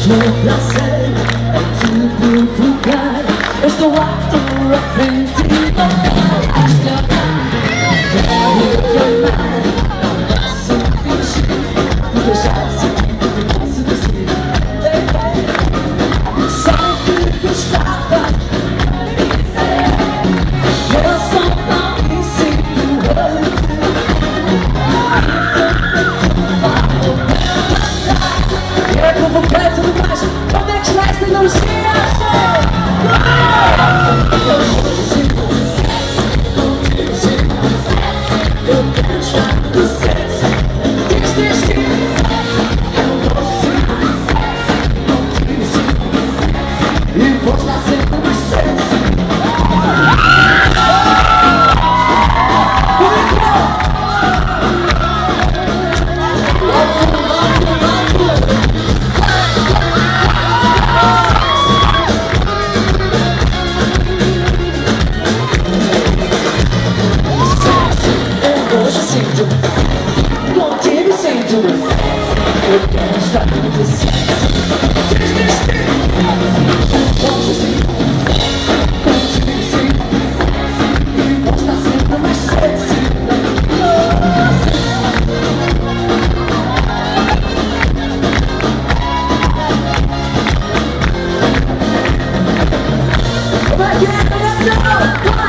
Meu prazer é tudo vulgar. Eu estou à tua frente e não vais te amar. Quero te amar, não posso fingir. Porque já sei que posso dizer. Sempre gostava de dizer. Eu só não me sinto hoje. Eu provoquei tudo mais. Como é que está esta energia? Eu quero estar no sexo. Diz que eu vou e vou estar sempre mais sexy. Hoje sinto, contigo sinto. Eu quero estar no sexo. Hoje sinto, contigo sinto. E vou estar sempre mais sexy. Como é que é, coração?